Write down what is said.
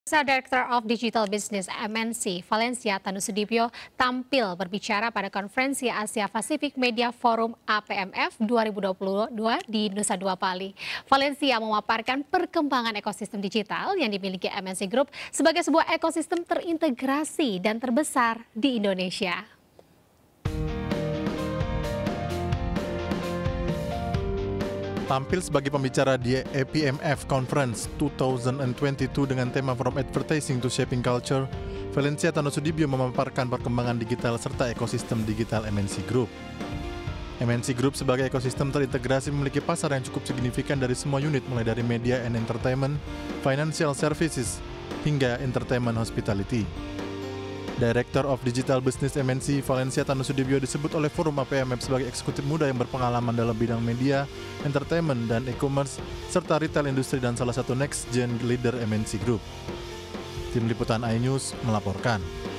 Director of Digital Business MNC Valencia Tanusudibyo tampil berbicara pada konferensi Asia Pacific Media Forum APMF 2022 di Nusa Dua Bali. Valencia memaparkan perkembangan ekosistem digital yang dimiliki MNC Group sebagai sebuah ekosistem terintegrasi dan terbesar di Indonesia. Tampil sebagai pembicara di APMF Conference 2022 dengan tema From Advertising to Shaping Culture, Valencia Tanusudibyo memaparkan perkembangan digital serta ekosistem digital MNC Group. MNC Group sebagai ekosistem terintegrasi memiliki pasar yang cukup signifikan dari semua unit mulai dari media and entertainment, financial services, hingga entertainment hospitality. Director of Digital Business MNC Valencia Tanusudibyo disebut oleh forum APMF sebagai eksekutif muda yang berpengalaman dalam bidang media, entertainment, dan e-commerce, serta retail industri dan salah satu next gen leader MNC Group. Tim Liputan iNews melaporkan.